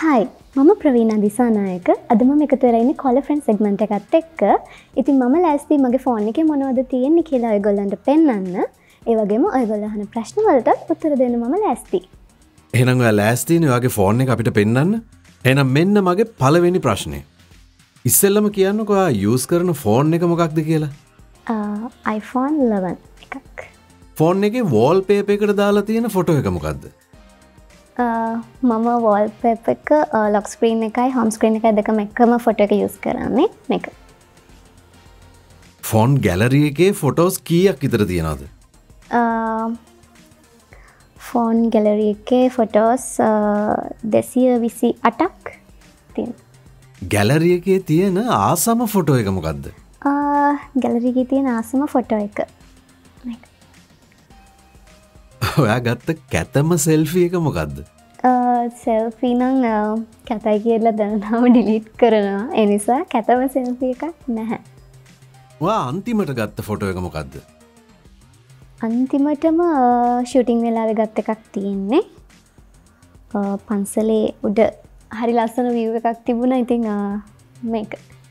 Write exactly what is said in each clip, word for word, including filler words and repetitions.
Hi, මම ප්‍රවීණා දිසානායක. අද මම එකතු වෙලා ඉන්නේ Call a Friend segment එකත් එක්ක. ඉතින් මම ලෑස්ති මගේ ෆෝන් එකේ මොනවද තියෙන්නේ කියලා ඔයගොල්ලන්ට පෙන්වන්න. ඒ වගේම ඔයගොල්ලෝ අහන ප්‍රශ්න වලට උත්තර දෙන්න මම ලෑස්ති. එහෙනම් ඔයා ලෑස්තිනේ ඔයාගේ ෆෝන් එක අපිට පෙන්වන්න? එහෙනම් මෙන්න මගේ පළවෙනි ප්‍රශ්නේ. ඉස්සෙල්ලම කියන්නකෝ ඔයා යූස් කරන ෆෝන් එක මොකක්ද කියලා? uh, iPhone eleven එකක්. ෆෝන් එකේ වෝල්පේපර් එකට දාලා තියෙන ෆොටෝ එක මොකක්ද? මම වෝල්පේපර් එක ලොක් ස්ක්‍රීන් එකයි හෝම් ස්ක්‍රීන් එකයි දෙකම එකම ෆොටෝ එක යූස් කරන්නේ මේක. ෆෝන් ගැලරි එකේ ෆොටෝස් කීයක් විතර තියෙනවද? ෆෝන් ගැලරි එකේ ෆොටෝස් දෙසිය විසි අටක් තියෙනවා. ගැලරි එකේ තියෙන ආසම ෆොටෝ එක මොකක්ද? ගැලරි එකේ තියෙන ආසම ෆොටෝ එක මේක. ඔයා ගත්ත කැතම සෙල්ෆි එක මොකක්ද? සෙල්ෆි නම් කැතයි කියලා දැනනම ඩිලීට් කරනවා. ඒ නිසා කැතම සෙල්ෆි එකක් නැහැ. ඔයා අන්තිමට ගත්ත ෆොටෝ එක මොකක්ද? අන්තිමටම ෂූටින් වෙලාවේ ගත්ත එකක් තියෙන්නේ. පන්සලේ උඩ හරි ලස්සන view එකක් තිබුණා. ඉතින් මේක.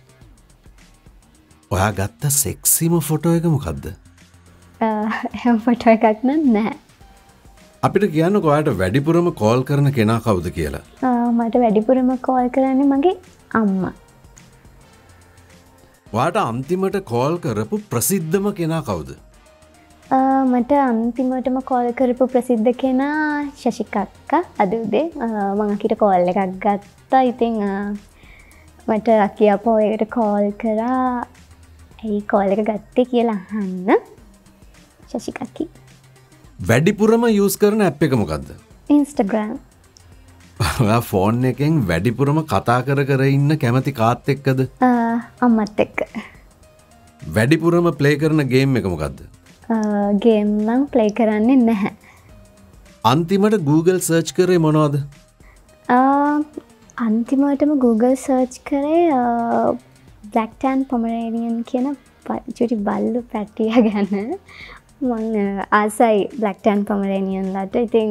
ඔයා ගත්ත සෙක්සිම ෆොටෝ එක මොකක්ද? එහෙම ෆොටෝ එකක් නැහැ. අපිට කියන්නකෝ ඔයාට වැඩිපුරම කෝල් කරන කෙනා කවුද කියලා? මට වැඩිපුරම කෝල් කරන්නේ මගේ අම්මා. ඔයාට අන්තිමට කෝල් කරපු ප්‍රසිද්ධම කෙනා කවුද? මට අන්තිමටම කෝල් කරපු ප්‍රසිද්ධ කෙනා ශෂික අක්කා. අද උදේ මම අකිට කෝල් එකක් ගත්තා. ඉතින් මට අකිය අපෝ ඒකට කෝල් කරා. ඇයි කෝල් එක ගත්තේ කියලා අහන්න. ශෂික අක්කී. වැඩිපුරම යූස් කරන ඇප් එක මොකක්ද? Instagram. ඔයා ෆෝන් එකෙන් වැඩිපුරම කතා කර කර ඉන්න කැමති කාත් එක්කද? අම්මත් එක්ක. වැඩිපුරම ප්ලේ කරන ගේම් එක මොකක්ද? ගේම් නම් ප්ලේ කරන්නේ නැහැ. අන්තිමට Google සර්ච් කරේ මොනවද? අන්තිමටම Google සර්ච් කරේ Black Tan Pomeranian කියන චුටි බල්ලු පැටිය ගැන. මං ආසයි Black Tan Pomeranian ලට. ඉතින්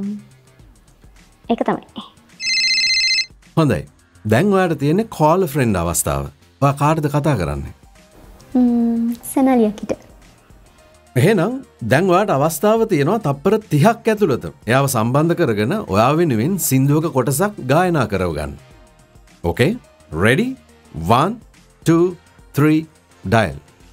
ඒක තමයි. හොඳයි. දැන් ඔයාට තියෙන්නේ call a friend අවස්ථාව. ඔයා කාටද කතා කරන්නේ? ම්ම් සනලියකිට. එහෙනම් දැන් ඔයාට අවස්ථාව තියෙනවා තප්පර තිහක් ඇතුළත එයාව සම්බන්ධ කරගෙන ඔයා වෙනුවෙන් සින්දුවක කොටසක් ගායනා කරව ගන්න. Okay? Ready? one two three dial.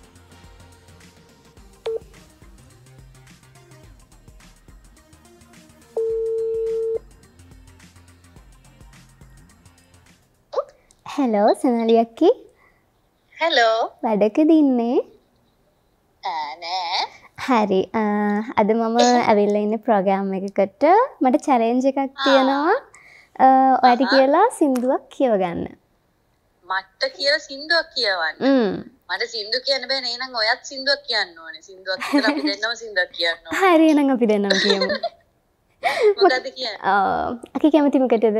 Hello Sanali අක්කි. හෙලෝ. වැඩකද ඉන්නේ? නෑ. හරි. අද මම ඇවිල්ලා ඉන්නේ ප්‍රෝග්‍රෑම් එකකට. මට චැලෙන්ජ් එකක් තියෙනවා. ඔයාට කියලා සින්දුවක් කියව ගන්න. මට කියලා සින්දුවක් කියවන්න. හ්ම්. මට සින්දු කියන්න බෑ නේ. එහෙනම් ඔයත් සින්දුවක් කියන්න ඕනේ. සින්දුවක් කියලා අපි දෙන්නම සින්දුවක් කියන්න ඕනේ. හරි එහෙනම් අපි දෙන්නම කියමු. මොකද්ද කියන්නේ? අකි කැමති මොකටද?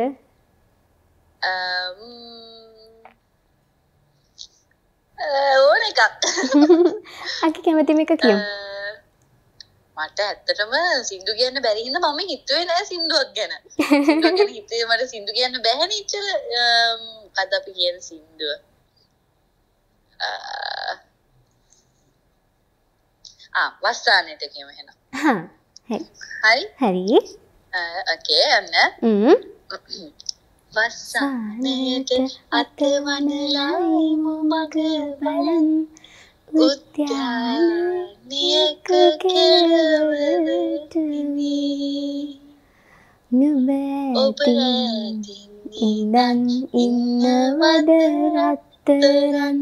ඕන එකක්. අකි කැමති මේක කියමු. මට ඇත්තටම සින්දු කියන්න බැරි හින්දා මම හිතුවේ නෑ සින්දුවක් ගැන. සින්දුවක් ගැන හිතුවේ මට සින්දු කියන්න බැහැ ඉච්චර. මොකද්ද අපි කියන සින්දුව? ආ වස්සානෙට කියමු එහෙනම්. හා හරි. හරි? හරි. ඕකේ අන්න. හ්ම්. වස්සානෙට අතවනලයිමු මග බලන් උද්‍යානයක කෙළවරට වී නුඹ ඉඳන් ඉන්නවද රත්තරන්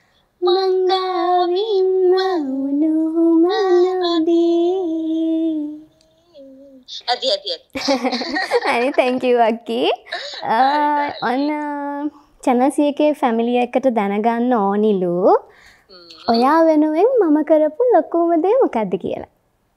මංගාවින්ම උණුහුමනදී. අදි අදි අදි. අනේ thank you අක්කි. ඔන්න channel C එකේ family එකට දැනගන්න ඕනිලු. ඔයා වෙනුවෙන් මම කරපු ලොකුම දේ මොකද්ද කියලා.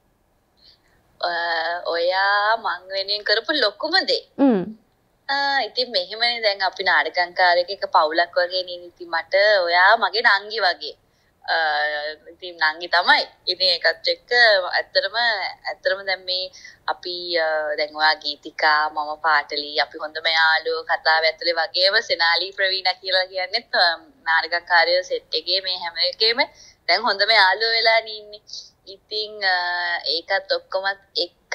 ඔයා මං වෙනුවෙන් කරපු ලොකුම දේ. හ්ම්. ඉතින් මෙහෙමනේ දැන් අපි නාටකංකාරයක එක පවුලක් වගේ නේ. ඉතින් මට ඔයා මගේ නංගි වගේ. ඉතින් නංගි තමයි. ඉතින් ඒකත් එක්ක ඇත්තටම ඇත්තටම දැන් මේ අපි දැන් ඔයා ගීතිකා මම පාටලි අපි හොඳම යාළුවෝ කතාව ඇතුලේ වගේම සෙනාලි ප්‍රවීණා කියලා කියන්නේත් නාටකකාරයෝ සෙට් එකේ මේ හැම එකේම දැන් හොඳම යාළුවෝ වෙලා ඉන්නේ. ඉතින් ඒකත් ඔක්කොමත් එක්ක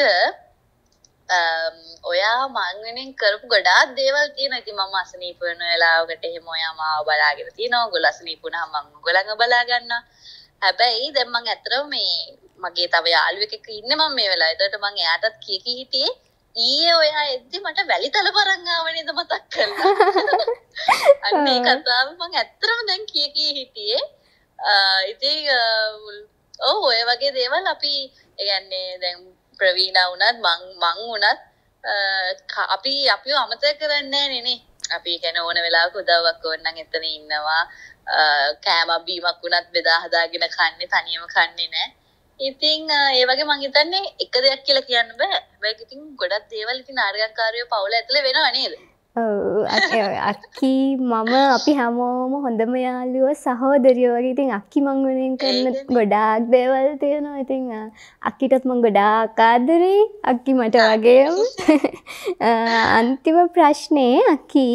ඔයා මං වෙනින් කරපු ගොඩාක් දේවල් තියෙනවා. ඉතින් මම අසනීප වෙන වෙලාවකට එහෙම ඔයා මාව බලාගෙන තියෙනවා. ඔයගොල්ලෝ අසනීප වුණාම මං ඔයගොල්ලන්ව බලා ගන්නවා. හැබැයි දැන් මං ඇත්තටම මේ මගේ තව යාළුවෙක් එක්ක ඉන්නේ මම මේ වෙලාවේ. ඒකට මං එයාටත් කිය කී හිටියේ ඊයේ ඔයා එද්දි මට වැලිතල පරන් ආව නේද මතක් කරලා. අන්න ඒ කතාව මං ඇත්තටම දැන් කිය කී හිටියේ. ඉතින් ඔව් ඔය වගේ දේවල් අපි ඒ කියන්නේ දැන් ප්‍රවීණා වුණත් මං මං වුණත් අපි අපිව අමතක කරන්නේ නැහැ නේ. අපි කියන්නේ ඕන වෙලාවක උදව්වක් ඕන නම් එතන ඉන්නවා. කෑම බීමක් වුණත් බෙදා හදාගෙන කන්නේ තනියම කන්නේ නැහැ. ඉතින් ඒ වගේ මං හිතන්නේ එක දෙයක් කියලා කියන්න බෑ. හැබැයි ඉතින් ගොඩක් දේවල් ඉතින් නාටකකාරයෝ පවුල ඇතුලේ වෙනව නේද? ඔව් අක්කි මම අපි හැමෝම හොඳම යාළුවෝ සහෝදරියෝ වගේ. ඉතින් අක්කි මං වෙනින් කරන ගොඩාක් දේවල් තියෙනවා. ඉතින් අක්කිටත් මං ගොඩාක් ආදරෙයි. අක්කි මට වගේම. අන්තිම ප්‍රශ්නේ අක්කි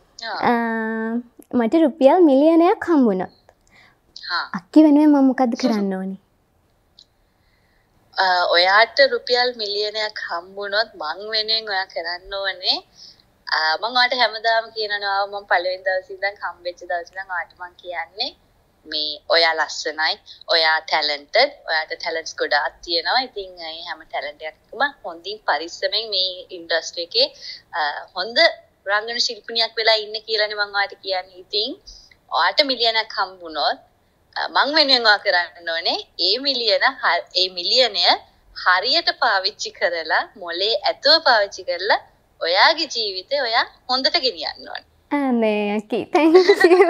මට රුපියල් මිලියනයක් හම්බුණා. අක්කි වෙනුවෙන් මම මොකද්ද කරන්න ඕනේ? ඔයාට රුපියල් මිලියනයක් හම්බුනොත් මං වෙනුවෙන් ඔයා කරන්න ඕනේ මම ඔයාට හැමදාම කියනවා මම පළවෙනි දවසේ ඉඳන් හම්බෙච්ච දවසේ ඉඳන් ඔයාට මං කියන්නේ මේ ඔයා ලස්සනයි ඔයා ටැලන්ටඩ් ඔයාට ටැලන්ට්ස් ගොඩාක් තියෙනවා. ඉතින් මේ හැම ටැලන්ට් එකක්ම හොඳින් පරිස්සමෙන් මේ ඉන්ඩස්ට්‍රි එකේ හොඳ රංගන ශිල්පිනියක් වෙලා ඉන්න කියලානේ මං ඔයාට කියන්නේ. ඉතින් ඔයාට මිලියනයක් හම්බුනොත් මං වෙනුවෙන් ඔයා කරන්න ඕනේ ඒ මිලියන ඒ මිලියනය හරියට පාවිච්චි කරලා මොලේ ඇතුව පාවිච්චි කරලා ඔයාගේ ජීවිතේ ඔයා හොඳට ගෙනියන්න ඕනේ. අනේ අකි thank you.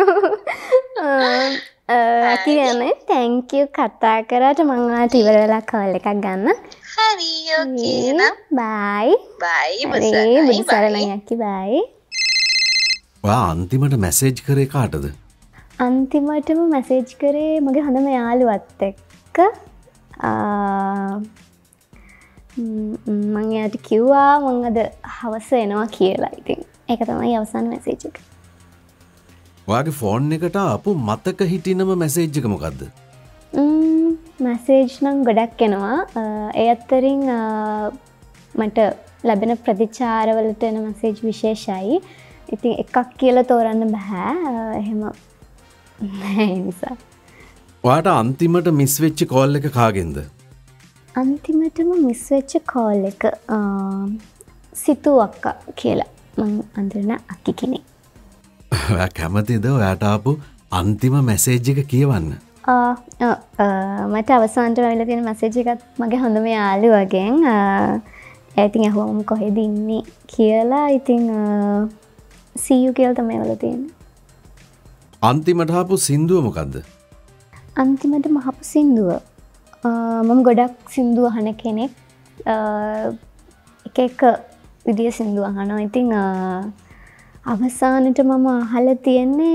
අකි යන්නේ thank you කතා කරාට මං ආට ඉවර වෙලා කෝල් එකක් ගන්න. හරි okay නම් bye. bye බුදුසරණයි බුදුසරණයි අකි bye. ඔයා අන්තිමට මැසේජ් කරේ කාටද? අන්තිමටම මැසේජ් කරේ මගේ හොඳම යාළුවත් එක්ක. මං එයාට කිව්වා මං අද හවස එනවා කියලා. ඉතින් ඒක තමයි අවසාන මැසේජ් එක. ඔයාගේ ෆෝන් එකට ආපු මතක හිටිනම මැසේජ් එක මොකද්ද? ම්ම් මැසේජ් නම් ගොඩක් එනවා. ඒ අතරින් මට ලැබෙන ප්‍රතිචාරවලට එන මැසේජ් විශේෂයි. ඉතින් එකක් කියලා තෝරන්න බෑ. එහෙම නෑ නිසා. ඔයාට අන්තිමට මිස් වෙච්ච කෝල් එක කාගෙන්ද? අන්තිමටම මිස් වෙච්ච කෝල් එක සිතු අක්කා කියලා. මං අඳුරන අක්කි කෙනෙක්. ඔයා කැමතිද ඔයාට ආපු අන්තිම මැසේජ් එක කියවන්න? මට අවසානට වෙලා තියෙන මැසේජ් එකත් මගේ හොඳම යාළුවගෙන්. ඉතින් අහුවම කොහෙද ඉන්නේ කියලා. ඉතින් see you කියලා තමයි වල තියෙන්නේ. අන්තිමට ආපු සින්දුව මොකද්ද? අන්තිමට මහපු සින්දුව මම ගොඩක් සින්දු අහන කෙනෙක්. එක එක විදිය සින්දු අහනවා. ඉතින් අවසානට මම අහලා තියෙන්නේ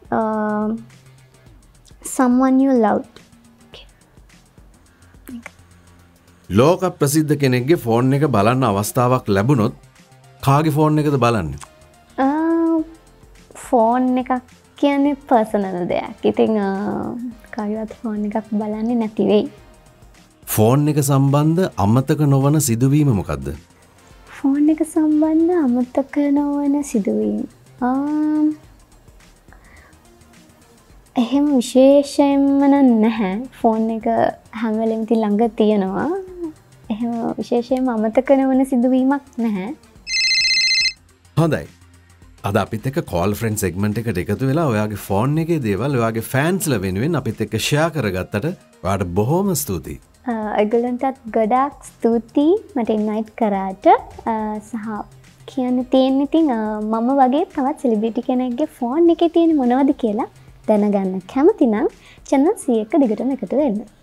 someone you loved. ලෝක ප්‍රසිද්ධ කෙනෙක්ගේ ෆෝන් එක බලන්න අවස්ථාවක් ලැබුණොත් කාගේ ෆෝන් එකද බලන්නේ? ෆෝන් එකක් කියන්නේ පර්සනල් දෙයක්. ඉතින් කාගේවත් ෆෝන් එකක් බලන්නේ නැති වෙයි. ෆෝන් එක සම්බන්ධ අමතක නොවන සිදුවීම මොකද්ද? ෆෝන් එක සම්බන්ධ අමතක නොවන සිදුවීම. එහෙම විශේෂයෙන්ම නැහැ. ෆෝන් එක හැම වෙලෙම ඉතින් ළඟ තියෙනවා. එහෙම විශේෂයෙන්ම අමතක නොවන සිදුවීමක් නැහැ. හොඳයි. අද අපිත් එක්ක කෝල් ෆ්‍රෙන්ඩ් සෙග්මන්ට් එකට එකතු වෙලා ඔයාගේ ෆෝන් එකේ දේවල් ඔයාගේ ෆෑන්ස්ලා වෙනුවෙන් අපිත් එක්ක ෂෙයා කරගත්තට ඔයාට බොහොම ස්තුතියි. ඔයගොල්ලන්ටත් ගොඩාක් ස්තුතියි මට ඉන්වයිට් කරාට. සහ කියන්න තියෙන්නේ ඉතින් මම වගේ තවත් සෙලිබ්‍රිටි කෙනෙක්ගේ ෆෝන් එකේ තියෙන මොනවද කියලා දැනගන්න කැමති නම් channel C එක දිගටම එකතු වෙන්න.